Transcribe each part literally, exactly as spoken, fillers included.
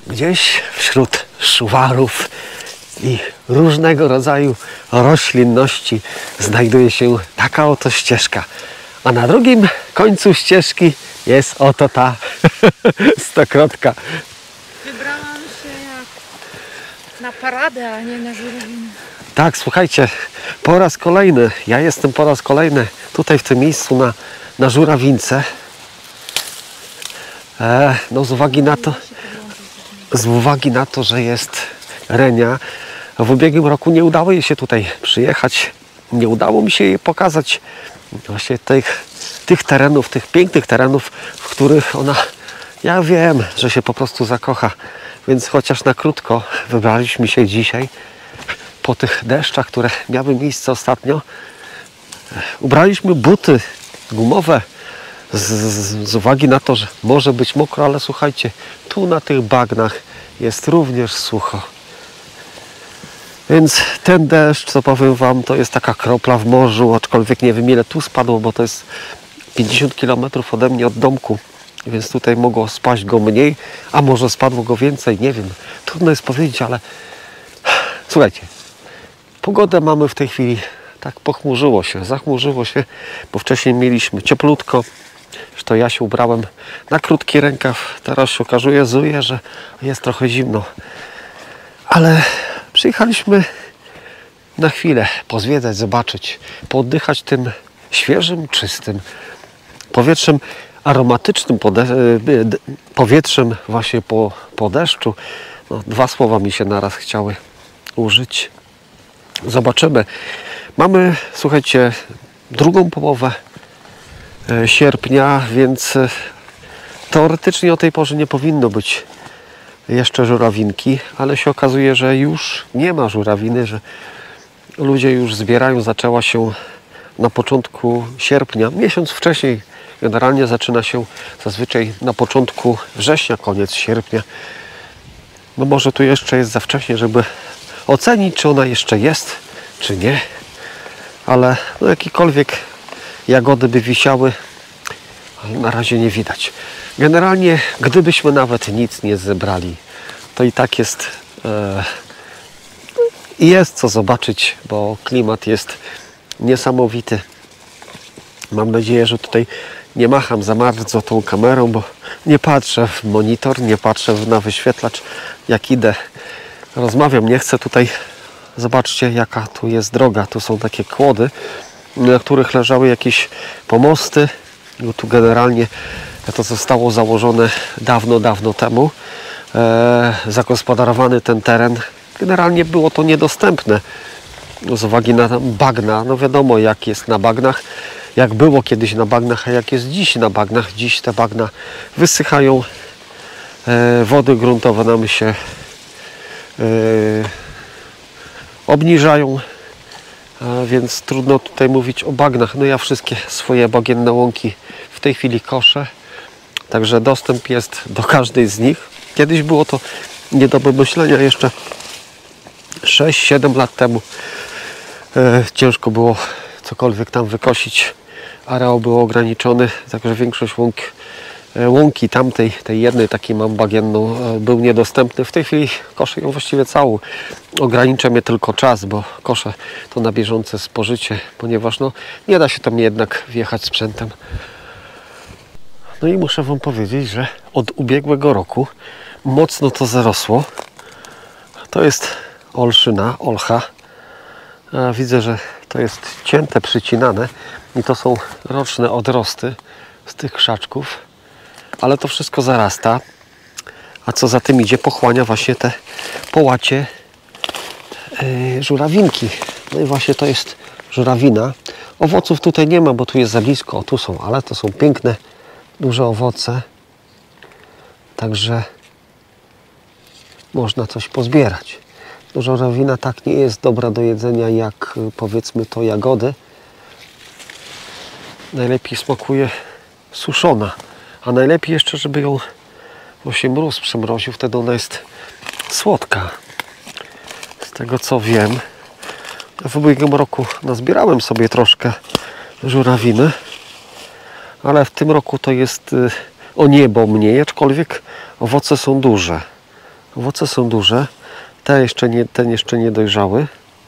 Gdzieś wśród szwarów i różnego rodzaju roślinności znajduje się taka oto ścieżka. A na drugim końcu ścieżki jest oto ta stokrotka. Wybrałam się jak na paradę, a nie na żurawinę. Tak, słuchajcie, po raz kolejny, ja jestem po raz kolejny tutaj w tym miejscu na, na żurawince. E, no z uwagi na to, z uwagi na to, że jest Renia, w ubiegłym roku nie udało jej się tutaj przyjechać. Nie udało mi się jej pokazać właśnie tych, tych terenów, tych pięknych terenów, w których ona, ja wiem, że się po prostu zakocha. Więc chociaż na krótko wybraliśmy się dzisiaj po tych deszczach, które miały miejsce ostatnio. Ubraliśmy buty gumowe z, z, z uwagi na to, że może być mokro, ale słuchajcie, tu na tych bagnach jest również sucho. Więc ten deszcz, co powiem wam, to jest taka kropla w morzu, aczkolwiek nie wiem ile tu spadło, bo to jest pięćdziesiąt kilometrów ode mnie od domku, więc tutaj mogło spaść go mniej, a może spadło go więcej, nie wiem. Trudno jest powiedzieć, ale słuchajcie, pogodę mamy w tej chwili, tak pochmurzyło się, zachmurzyło się, bo wcześniej mieliśmy cieplutko. Zresztą ja się ubrałem na krótki rękaw, teraz się okazuje, że jest trochę zimno. Ale przyjechaliśmy na chwilę pozwiedzać, zobaczyć, pooddychać tym świeżym, czystym powietrzem, aromatycznym powietrzem właśnie po, po deszczu. No, dwa słowa mi się naraz chciały użyć. Zobaczymy. Mamy, słuchajcie, drugą połowę sierpnia, więc teoretycznie o tej porze nie powinno być jeszcze żurawinki, ale się okazuje, że już nie ma żurawiny, że ludzie już zbierają. Zaczęła się na początku sierpnia, miesiąc wcześniej. Generalnie zaczyna się zazwyczaj na początku września, koniec sierpnia. No może tu jeszcze jest za wcześnie, żeby ocenić, czy ona jeszcze jest, czy nie. Ale no jakikolwiek jagody by wisiały, ale na razie nie widać. Generalnie, gdybyśmy nawet nic nie zebrali, to i tak jest e, jest co zobaczyć, bo klimat jest niesamowity. Mam nadzieję, że tutaj nie macham za bardzo tą kamerą, bo nie patrzę w monitor, nie patrzę na wyświetlacz. Jak idę, rozmawiam, nie chcę tutaj. Zobaczcie, jaka tu jest droga. Tu są takie kłody, na których leżały jakieś pomosty. No tu generalnie to zostało założone dawno, dawno temu. E, zagospodarowany ten teren. Generalnie było to niedostępne z uwagi na bagna. No wiadomo, jak jest na bagnach, jak było kiedyś na bagnach, a jak jest dziś na bagnach. Dziś te bagna wysychają, e, wody gruntowe nam się e, obniżają, a więc trudno tutaj mówić o bagnach. No ja wszystkie swoje bagienne łąki w tej chwili koszę, także dostęp jest do każdej z nich. Kiedyś było to nie do pomyślenia, jeszcze sześć siedem lat temu e, ciężko było cokolwiek tam wykosić. Areał był ograniczony, także większość łąk, e, łąki tamtej, tej jednej takiej mam bagienną, e, był niedostępny. W tej chwili koszę ją właściwie całą. Ogranicza mnie tylko czas, bo koszę to na bieżące spożycie, ponieważ no, nie da się tam jednak wjechać sprzętem. No i muszę wam powiedzieć, że od ubiegłego roku mocno to zarosło. To jest olszyna, olcha. A widzę, że to jest cięte, przycinane i to są roczne odrosty z tych krzaczków, ale to wszystko zarasta, a co za tym idzie, pochłania właśnie te połacie yy, żurawinki. No i właśnie to jest żurawina. Owoców tutaj nie ma, bo tu jest za blisko. O, tu są, ale to są piękne, duże owoce, także można coś pozbierać. Żurawina tak nie jest dobra do jedzenia jak, powiedzmy, to jagody. Najlepiej smakuje suszona, a najlepiej jeszcze, żeby ją właśnie mróz przymroził, wtedy ona jest słodka. Z tego co wiem, w ubiegłym roku nazbierałem sobie troszkę żurawiny, ale w tym roku to jest o niebo mniej, aczkolwiek owoce są duże. Owoce są duże. Te jeszcze nie, ten jeszcze nie dojrzały.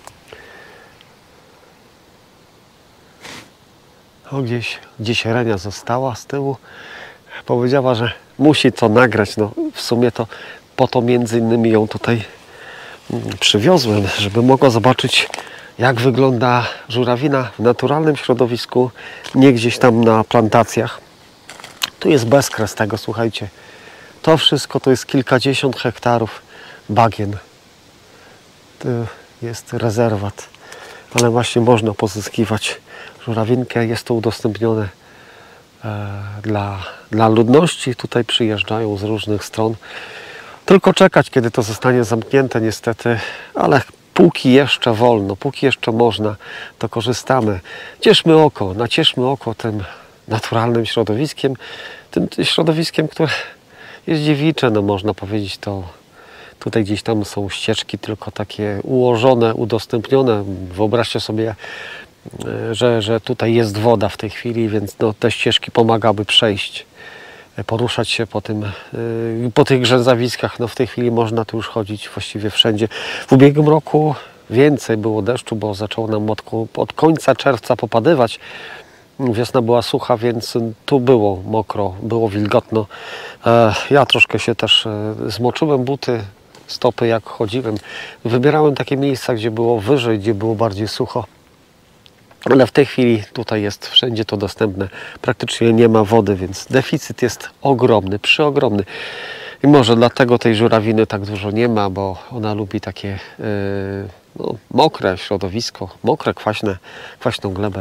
O, gdzieś, gdzieś Renia została z tyłu. Powiedziała, że musi to nagrać. No, w sumie to po to między innymi ją tutaj przywiozłem, żeby mogła zobaczyć, jak wygląda żurawina w naturalnym środowisku, nie gdzieś tam na plantacjach. Tu jest bezkres tego, słuchajcie. To wszystko to jest kilkadziesiąt hektarów bagien. To jest rezerwat, ale właśnie można pozyskiwać żurawinkę. Jest to udostępnione e, dla, dla ludności. Tutaj przyjeżdżają z różnych stron. Tylko czekać, kiedy to zostanie zamknięte niestety, ale póki jeszcze wolno, póki jeszcze można, to korzystamy. Cieszmy oko, nacieszmy oko tym naturalnym środowiskiem, tym środowiskiem, które jest dziewicze, no można powiedzieć, to tutaj gdzieś tam są ścieżki tylko takie ułożone, udostępnione. Wyobraźcie sobie, że, że tutaj jest woda w tej chwili, więc no, te ścieżki pomagały przejść, poruszać się po, tym, po tych grzązawiskach. No w tej chwili można tu już chodzić właściwie wszędzie. W ubiegłym roku więcej było deszczu, bo zaczęło nam od, od końca czerwca popadywać. Wiosna była sucha, więc tu było mokro, było wilgotno. Ja troszkę się też zmoczyłem, buty, stopy jak chodziłem. Wybierałem takie miejsca, gdzie było wyżej, gdzie było bardziej sucho. Ale w tej chwili tutaj jest wszędzie to dostępne. Praktycznie nie ma wody, więc deficyt jest ogromny, przeogromny. I może dlatego tej żurawiny tak dużo nie ma, bo ona lubi takie yy, no, mokre środowisko, mokre, kwaśne, kwaśną glebę.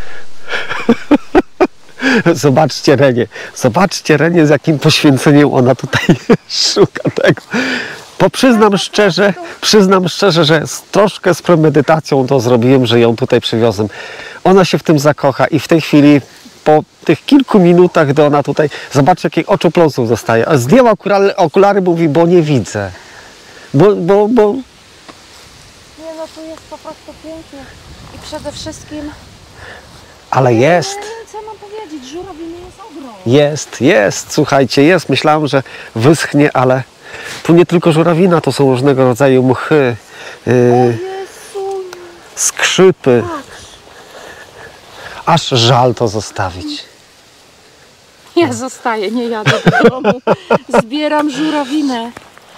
Zobaczcie Renię, zobaczcie Renię, z jakim poświęceniem ona tutaj szuka tego. Bo przyznam szczerze, przyznam szczerze, że z, troszkę z premedytacją to zrobiłem, że ją tutaj przywiozłem. Ona się w tym zakocha i w tej chwili po tych kilku minutach, gdy ona tutaj, zobaczcie jakich oczopląsów dostaje. A zdjęła okulary, okulary, mówi, bo nie widzę. Bo, bo, bo... Nie no, tu jest po prostu pięknie. I przede wszystkim... Ale jest. Nie wiem, co mam powiedzieć, żurawiny jest ogrom. Jest, jest, słuchajcie, jest. Myślałem, że wyschnie, ale tu nie tylko żurawina, to są różnego rodzaju mchy, yy, Jezu, skrzypy. patrz. Aż żal to zostawić. Ja zostaję, nie jadę do domu. Zbieram żurawinę.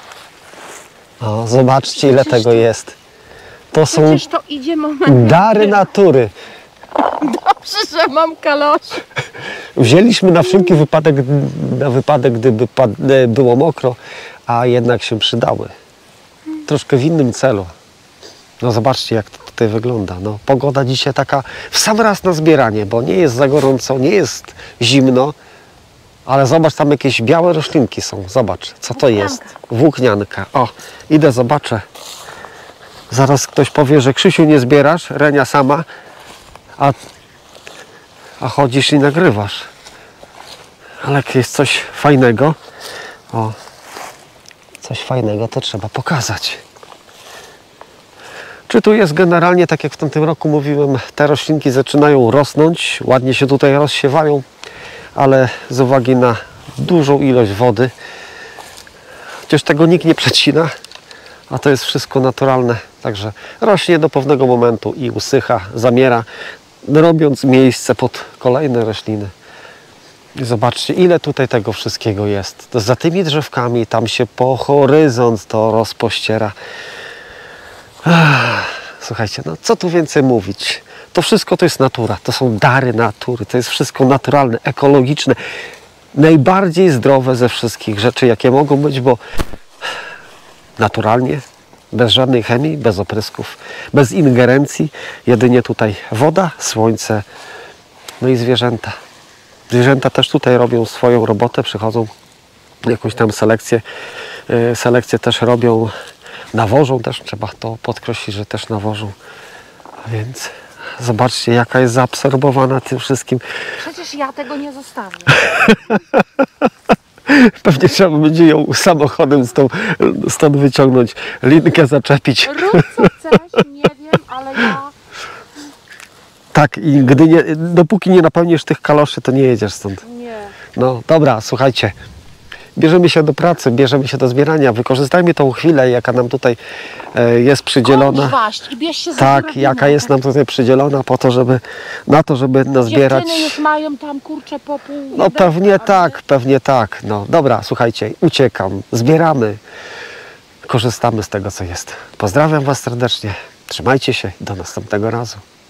O, zobaczcie, ile Przecież tego to- jest. To są Przecież to idzie moment. dary natury. Dobrze, że mam kalosz. Wzięliśmy na wszelki wypadek, na wypadek, gdyby pad- było mokro, a jednak się przydały. Troszkę w innym celu. No zobaczcie, jak to tutaj wygląda. No, pogoda dzisiaj taka w sam raz na zbieranie, bo nie jest za gorąco, nie jest zimno, ale zobacz, tam jakieś białe roślinki są. Zobacz, co to jest. Włóknianka. O, idę, zobaczę. Zaraz ktoś powie, że Krzysiu, nie zbierasz, Renia sama, a, a chodzisz i nagrywasz. Ale jak jest coś fajnego, o, coś fajnego, to trzeba pokazać. Czy tu jest generalnie, tak jak w tamtym roku mówiłem, te roślinki zaczynają rosnąć, ładnie się tutaj rozsiewają, ale z uwagi na dużą ilość wody, chociaż tego nikt nie przecina, a to jest wszystko naturalne, także rośnie do pewnego momentu i usycha, zamiera, robiąc miejsce pod kolejne rośliny. I zobaczcie, ile tutaj tego wszystkiego jest. To za tymi drzewkami, tam się po horyzont to rozpościera. Ach, słuchajcie, no co tu więcej mówić? To wszystko to jest natura, to są dary natury, to jest wszystko naturalne, ekologiczne, najbardziej zdrowe ze wszystkich rzeczy, jakie mogą być, bo naturalnie, bez żadnej chemii, bez oprysków, bez ingerencji, jedynie tutaj woda, słońce, no i zwierzęta. Zwierzęta też tutaj robią swoją robotę, przychodzą, jakąś tam selekcję, yy, selekcję też robią, nawożą też, trzeba to podkreślić, że też nawożą, więc zobaczcie, jaka jest zaabsorbowana tym wszystkim. Przecież ja tego nie zostawię. Pewnie trzeba będzie ją samochodem stąd, stąd wyciągnąć, linkę zaczepić. Rób co chcesz, nie wiem, ale ja... Tak, i gdy nie, dopóki nie napełnisz tych kaloszy, to nie jedziesz stąd. Nie. No dobra, słuchajcie, bierzemy się do pracy, bierzemy się do zbierania. Wykorzystajmy tą chwilę, jaka nam tutaj e, jest przydzielona. Kończ waść i bierz się za Tak, żurawinę. jaka jest nam tutaj przydzielona po to, żeby na to, żeby nazbierać. Dziewczyny już mają tam kurczę po pół. No wiaderka, pewnie a tak, pewnie tak. No dobra, słuchajcie, uciekam, zbieramy, korzystamy z tego, co jest. Pozdrawiam Was serdecznie, trzymajcie się, do następnego razu.